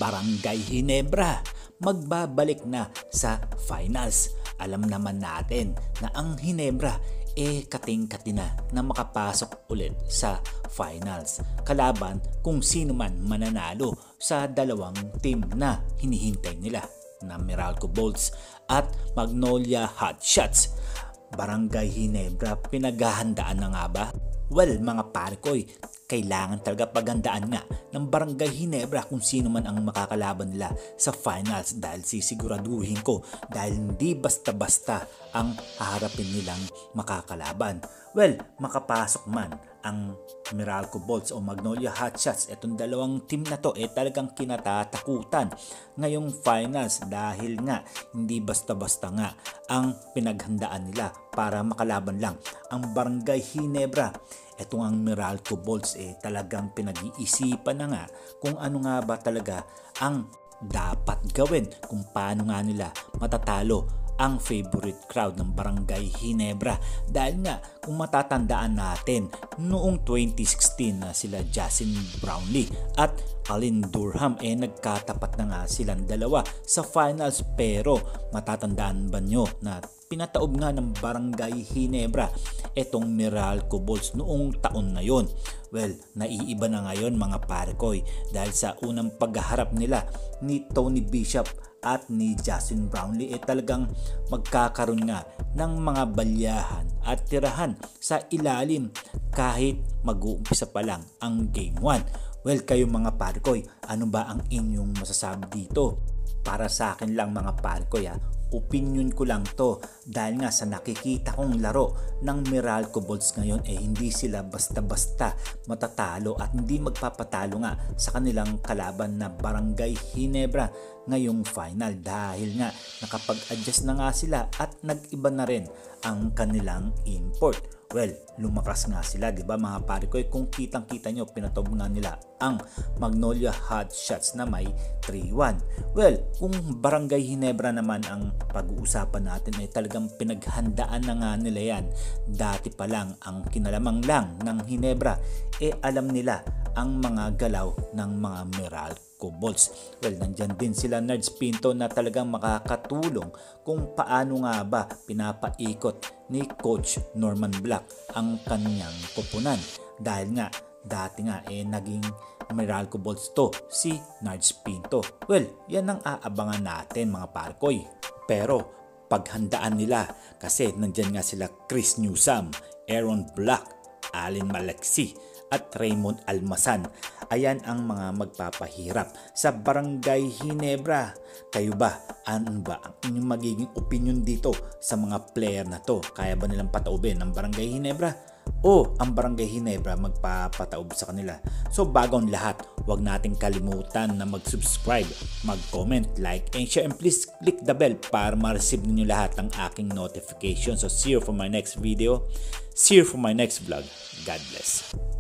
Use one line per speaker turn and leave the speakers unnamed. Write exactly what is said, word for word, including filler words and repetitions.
Barangay Ginebra magbabalik na sa finals. Alam naman natin na ang Ginebra eh kating-kati na na makapasok ulit sa finals. Kalaban kung sino man mananalo sa dalawang team na hinihintay nila na Meralco Bolts at Magnolia Hotshots. Barangay Ginebra, pinaghahandaan na nga ba? Well, mga pare ko, kailangan talaga paghandaan nga ng Barangay Ginebra kung sino man ang makakalaban nila sa finals, dahil sisiguraduhin ko dahil hindi basta-basta ang haharapin nilang makakalaban. Well, makapasok man ang Meralco Bolts o Magnolia Hotshots, etong dalawang team na to eh talagang kinatatakutan ngayong finals dahil nga hindi basta-basta nga ang pinaghandaan nila para makalaban lang ang Barangay Ginebra. Etong ang Meralco Bolts eh talagang pinag-iisipan na nga kung ano nga ba talaga ang dapat gawin, kung paano nga nila matatalo ang favorite crowd ng Barangay Ginebra. Dahil nga kung matatandaan natin noong twenty sixteen na sila Justin Brownlee at Alin Durham eh nagkatapat na nga silang dalawa sa finals, pero matatandaan ba nyo na pinataob nga ng Barangay Ginebra etong Meralco Bolts noong taon na yon? Well, naiiba na ngayon mga parekoy dahil sa unang pagharap nila ni Tony Bishop at ni Justin Brownlee eh talagang magkakaroon nga ng mga balyahan at tirahan sa ilalim kahit mag-uumpisa pa lang ang game one. Well, kayo mga parekoy, ano ba ang inyong masasabi dito? Para sa akin lang mga parekoy, ha, opinion ko lang to dahil nga sa nakikita kong laro ng Meralco Bolts ngayon eh hindi sila basta-basta matatalo at hindi magpapatalo nga sa kanilang kalaban na Barangay Ginebra ngayong final, dahil nga nakapag-adjust na nga sila at nag-iba na rin ang kanilang import. Well, lumakas nga sila, di ba mga pare ko? Kung kitang-kita nyo, pinatob nga nila ang Magnolia Hotshots na may three one. Well, kung Barangay Ginebra naman ang pag-uusapan natin ay talagang pinaghandaan na nga nila yan. Dati pa lang ang kinalamang lang ng Ginebra, eh alam nila ang mga galaw ng mga Meralco Bolts. Well, nandyan din sila Nerds Pinto na talagang makakatulong kung paano nga ba pinapaikot ni Coach Norman Black ang kanyang koponan, dahil nga dati nga eh naging Meralco Bolts to si Nerds Pinto. Well, yan ang aabangan natin mga parkoy. Pero paghandaan nila kasi nandyan nga sila Chris Newsome, Aaron Black, Allen Malexi at Raymond Almasan. Ayan ang mga magpapahirap sa Barangay Ginebra. Kayo ba? Ano ba ang inyong magiging opinion dito sa mga player na to? Kaya ba nilang pataubin ng Barangay Ginebra? O ang Barangay Ginebra magpapataob sa kanila? So bago ang lahat, huwag nating kalimutan na mag-subscribe, mag-comment, like, and share, and please click the bell para ma-receive ninyo lahat ng aking notification. So see you for my next video. See you for my next vlog. God bless.